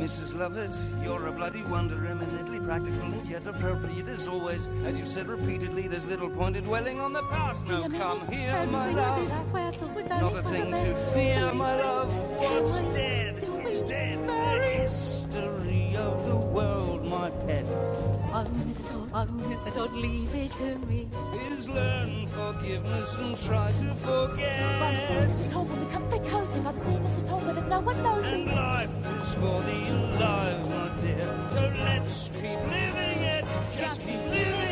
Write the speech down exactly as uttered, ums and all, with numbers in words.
Missus Lovett, you're a bloody wonder, eminently practical and yet appropriate as always. As you said repeatedly, there's little point in dwelling on the past. No, come here, my love. Not a thing to fear, my love. What's dead is dead. The history of the world, my pet. Oh, Mister Todd, oh, Mister Todd, leave it to me. Is learn forgiveness and try to forget. Once there, Mister Todd, will be comfy cozy by the sea, Mister Todd, where there's no one knows And it. life is for the alive, my dear. So let's keep living it. Just keep living